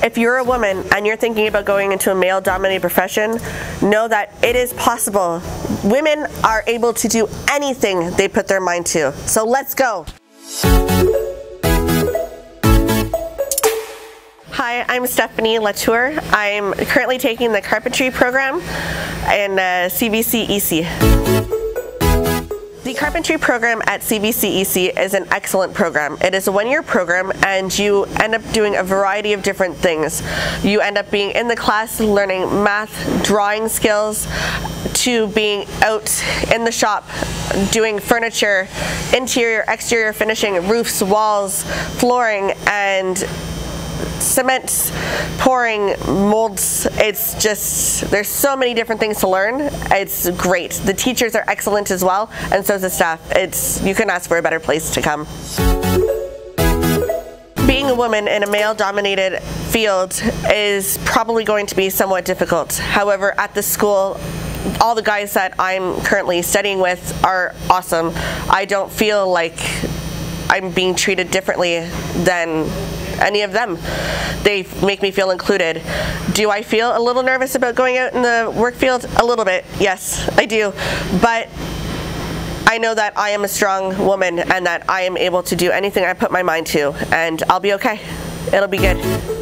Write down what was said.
If you're a woman and you're thinking about going into a male-dominated profession, know that it is possible. Women are able to do anything they put their mind to. So let's go. Hi, I'm Stephanie Latour. I'm currently taking the carpentry program in CBC EC. The carpentry program at CBC EC is an excellent program. It is a one-year program and you end up doing a variety of different things. You end up being in the class learning math, drawing skills, to being out in the shop doing furniture, interior, exterior finishing, roofs, walls, flooring, and cement, pouring, molds. It's just, there's so many different things to learn. It's great. The teachers are excellent as well, and so is the staff. You couldn't ask for a better place to come. Being a woman in a male-dominated field is probably going to be somewhat difficult. However, at the school, all the guys that I'm currently studying with are awesome. I don't feel like I'm being treated differently than any of them. They make me feel included. Do I feel a little nervous about going out in the work field? A little bit, yes, I do. But I know that I am a strong woman and that I am able to do anything I put my mind to, and I'll be okay. It'll be good.